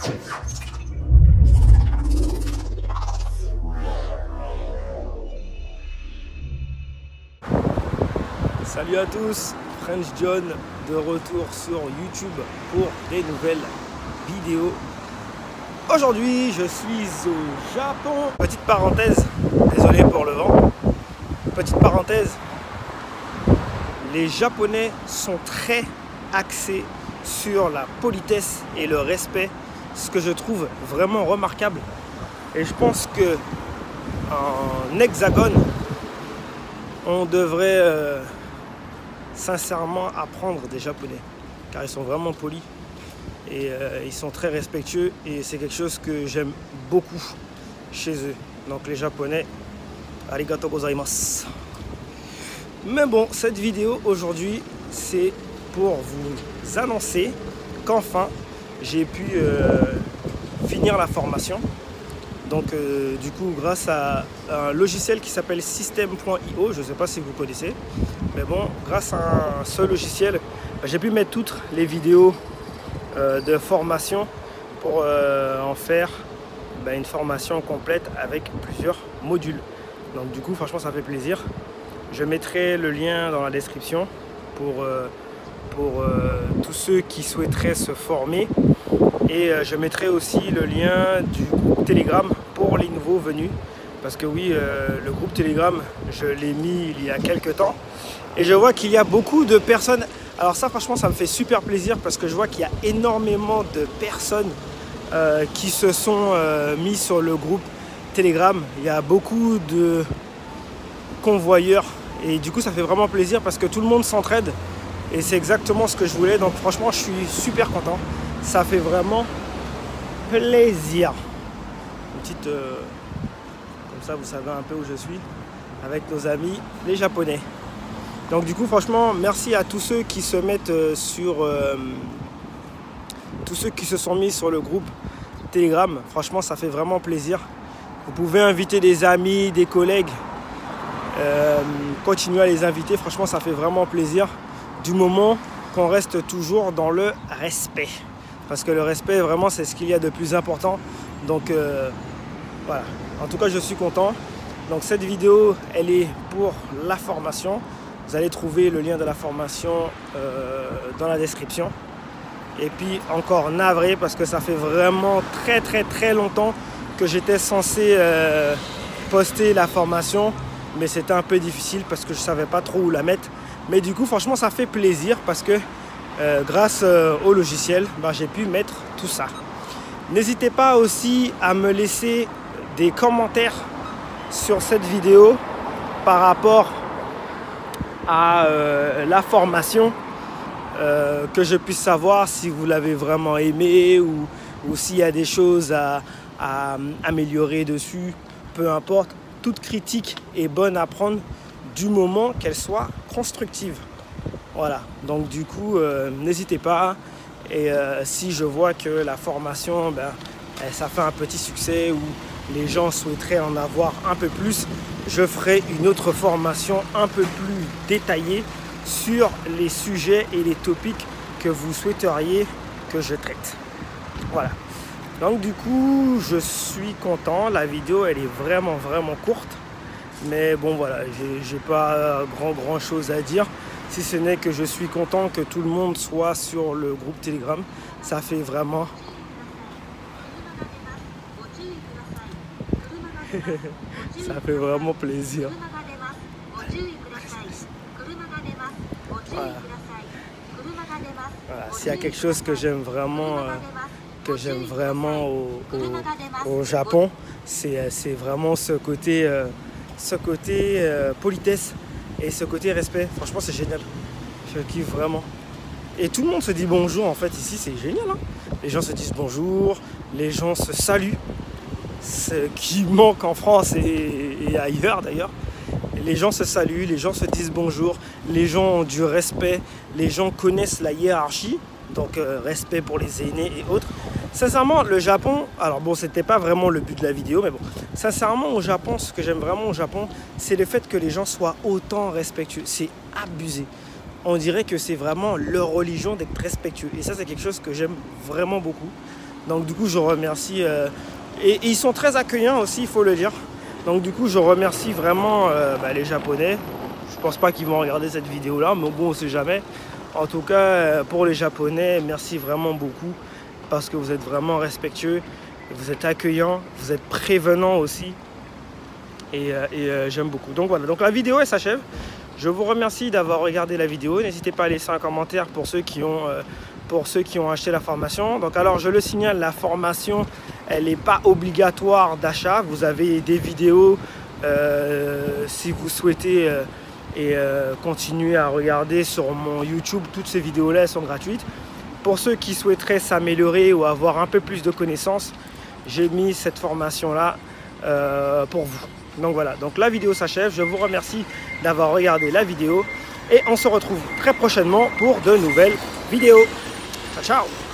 Salut à tous, French John de retour sur YouTube pour des nouvelles vidéos. Aujourd'hui je suis au Japon. Petite parenthèse, désolé pour le vent. Petite parenthèse, les Japonais sont très axés sur la politesse et le respect, ce que je trouve vraiment remarquable. Et je pense que en Hexagone, on devrait sincèrement apprendre des Japonais, car ils sont vraiment polis et ils sont très respectueux, et c'est quelque chose que j'aime beaucoup chez eux. Donc les Japonais, arigatou gozaimasu. Mais bon, cette vidéo aujourd'hui, c'est pour vous annoncer qu'enfin j'ai pu finir la formation. Donc du coup, grâce à un logiciel qui s'appelle System.io, je ne sais pas si vous connaissez, mais bon, grâce à ce logiciel, j'ai pu mettre toutes les vidéos de formation pour en faire une formation complète avec plusieurs modules. Donc du coup, franchement, ça fait plaisir. Je mettrai le lien dans la description pour tous ceux qui souhaiteraient se former. Et je mettrai aussi le lien du groupe Telegram pour les nouveaux venus. Parce que oui, le groupe Telegram, je l'ai mis il y a quelques temps. Et je vois qu'il y a beaucoup de personnes. Alors ça, franchement, ça me fait super plaisir parce que je vois qu'il y a énormément de personnes qui se sont mis sur le groupe Telegram. Il y a beaucoup de convoyeurs. Et du coup, ça fait vraiment plaisir parce que tout le monde s'entraide. Et c'est exactement ce que je voulais. Donc franchement, je suis super content. Ça fait vraiment plaisir. Une petite... comme ça, vous savez un peu où je suis. Avec nos amis, les Japonais. Donc du coup, franchement, merci à tous ceux qui se mettent sur... tous ceux qui se sont mis sur le groupe Telegram. Franchement, ça fait vraiment plaisir. Vous pouvez inviter des amis, des collègues. Continuez à les inviter. Franchement, ça fait vraiment plaisir. Du moment qu'on reste toujours dans le respect. Parce que le respect, vraiment, c'est ce qu'il y a de plus important. Donc, voilà. En tout cas, je suis content. Donc, cette vidéo, elle est pour la formation. Vous allez trouver le lien de la formation dans la description. Et puis, encore navré, parce que ça fait vraiment très longtemps que j'étais censé poster la formation. Mais c'était un peu difficile parce que je ne savais pas trop où la mettre. Mais du coup, franchement, ça fait plaisir parce que grâce au logiciel, j'ai pu mettre tout ça. N'hésitez pas aussi à me laisser des commentaires sur cette vidéo par rapport à la formation, que je puisse savoir si vous l'avez vraiment aimé ou s'il y a des choses à améliorer dessus. Peu importe, toute critique est bonne à prendre du moment qu'elle soit constructive. Voilà, donc du coup, n'hésitez pas. Et si je vois que la formation, ça fait un petit succès ou les gens souhaiteraient en avoir un peu plus, je ferai une autre formation un peu plus détaillée sur les sujets et les topics que vous souhaiteriez que je traite. Voilà. Donc du coup, je suis content. La vidéo, elle est vraiment courte. Mais bon, voilà, j'ai pas grand chose à dire. Si ce n'est que je suis content que tout le monde soit sur le groupe Telegram. Ça fait vraiment... ça fait vraiment plaisir. Voilà. Voilà. S'il y a quelque chose que j'aime vraiment au Japon, c'est vraiment ce côté politesse et ce côté respect. Franchement, c'est génial. Je kiffe vraiment. Et tout le monde se dit bonjour en fait ici, c'est génial. Hein, les gens se disent bonjour, les gens se saluent. Ce qui manque en France et ailleurs d'ailleurs. Les gens se saluent, les gens se disent bonjour, les gens ont du respect, les gens connaissent la hiérarchie, donc respect pour les aînés et autres. Sincèrement, le Japon, alors bon, c'était pas vraiment le but de la vidéo, mais bon, sincèrement, au Japon, ce que j'aime vraiment au Japon, c'est le fait que les gens soient autant respectueux. C'est abusé. On dirait que c'est vraiment leur religion d'être respectueux. Et ça, c'est quelque chose que j'aime vraiment beaucoup. Donc du coup je remercie et ils sont très accueillants aussi, il faut le dire. Donc du coup je remercie vraiment les Japonais. Je pense pas qu'ils vont regarder cette vidéo là, mais bon on sait jamais. En tout cas pour les Japonais, merci vraiment beaucoup parce que vous êtes vraiment respectueux, vous êtes accueillants, vous êtes prévenants aussi. Et j'aime beaucoup. Donc voilà, donc la vidéo elle s'achève. Je vous remercie d'avoir regardé la vidéo. N'hésitez pas à laisser un commentaire pour ceux qui ont acheté la formation. Donc alors je le signale, la formation elle n'est pas obligatoire d'achat. Vous avez des vidéos si vous souhaitez continuer à regarder sur mon YouTube. Toutes ces vidéos là elles sont gratuites. Pour ceux qui souhaiteraient s'améliorer ou avoir un peu plus de connaissances, j'ai mis cette formation là pour vous. Donc voilà, donc la vidéo s'achève. Je vous remercie d'avoir regardé la vidéo et on se retrouve très prochainement pour de nouvelles vidéos. Ciao, ciao!